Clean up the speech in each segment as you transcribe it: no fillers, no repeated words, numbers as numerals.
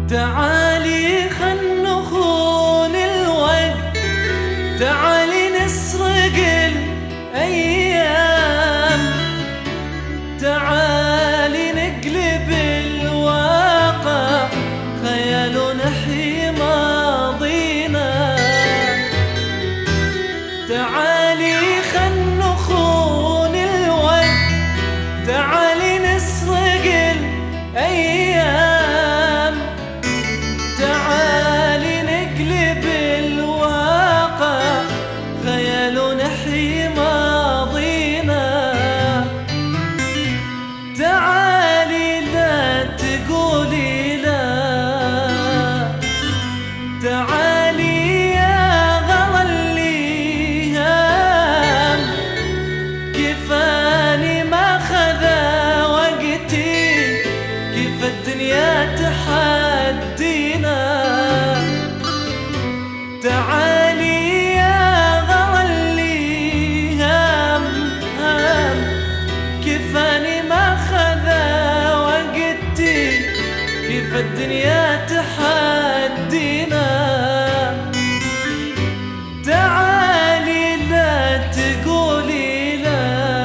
تعالي خل نخون الوقت، تعالي نسرق الأيام، تعالي نقلب الواقع خيال ونحيي ماضينا. تعالي خل نخون الوقت، تعالي نسرق الأيام، تعالي نقلب الواقع خيال ونحيي ماضينا. تعالي لا تقولي لا، تعالي يا غلا الليام، كفاني ما خذا وقتي، كيف الدنيا تحدينا. تعالي يا غلا الليام، كفاني ما خذا وقتي، كيف الدنيا تحدينا. تعالي لا تقولي لا.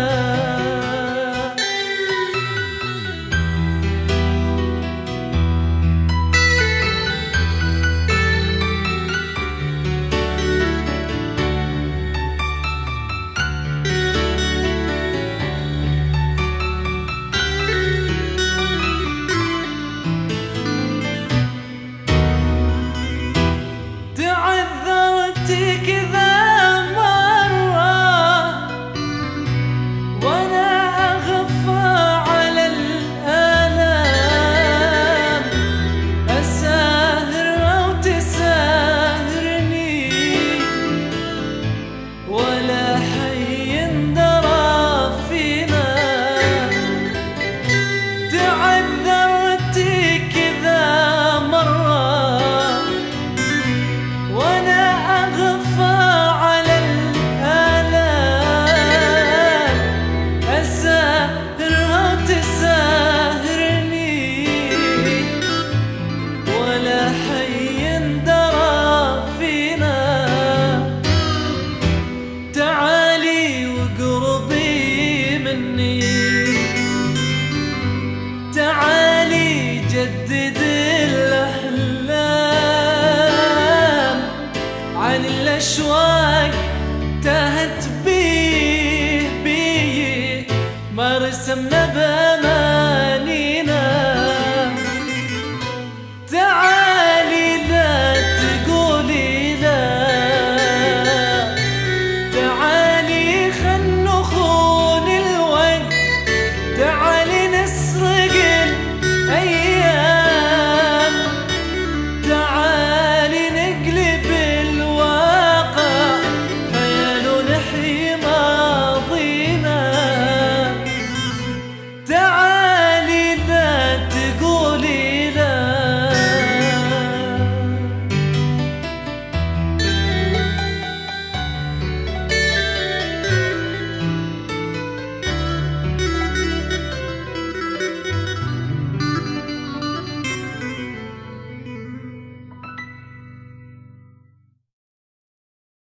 تعالي جدد الأحلام عن الأشواق تاهت بيه ما رسمنا بأمانينا.